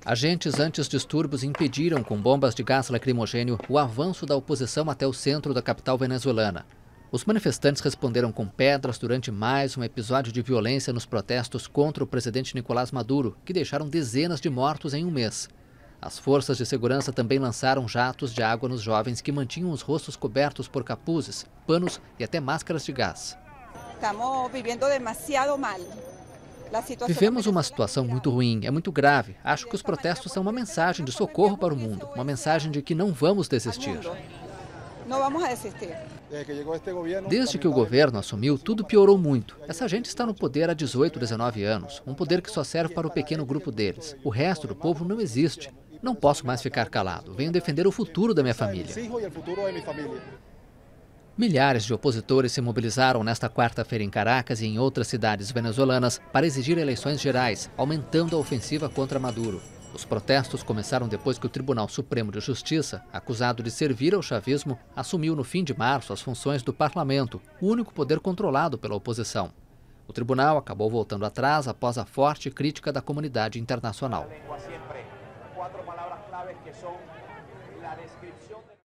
Agentes antidistúrbios impediram com bombas de gás lacrimogênio o avanço da oposição até o centro da capital venezuelana. Os manifestantes responderam com pedras durante mais um episódio de violência nos protestos contra o presidente Nicolás Maduro, que deixaram dezenas de mortos em um mês. As forças de segurança também lançaram jatos de água nos jovens que mantinham os rostos cobertos por capuzes, panos e até máscaras de gás. Vivemos uma situação muito ruim, é muito grave. Acho que os protestos são uma mensagem de socorro para o mundo, uma mensagem de que não vamos desistir. Desde que o governo assumiu, tudo piorou muito. Essa gente está no poder há 18, 19 anos, um poder que só serve para o pequeno grupo deles. O resto do povo não existe. Não posso mais ficar calado. Venho defender o futuro da minha família. Milhares de opositores se mobilizaram nesta quarta-feira em Caracas e em outras cidades venezuelanas para exigir eleições gerais, aumentando a ofensiva contra Maduro. Os protestos começaram depois que o Tribunal Supremo de Justiça, acusado de servir ao chavismo, assumiu no fim de março as funções do parlamento, o único poder controlado pela oposição. O tribunal acabou voltando atrás após a forte crítica da comunidade internacional.